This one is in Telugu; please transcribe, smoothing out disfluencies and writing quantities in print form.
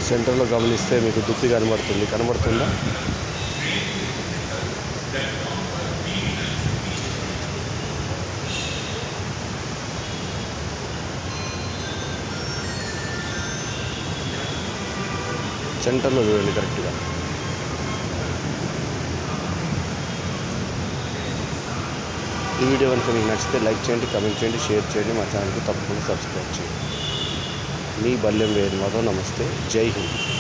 సెంటర్లో గమనిస్తే మీకు దుప్పి కనబడుతుందా? సెంటర్లో చూడండి కరెక్ట్గా. ఈ వీడియో కనుక మీకు నచ్చితే లైక్ చేయండి, కామెంట్ చేయండి, షేర్ చేయండి. మా ఛానల్కి తప్పకుండా సబ్స్క్రైబ్ చేయండి. మీ బల్లెం వేణు మాధవ్. నమస్తే. జై హింద్.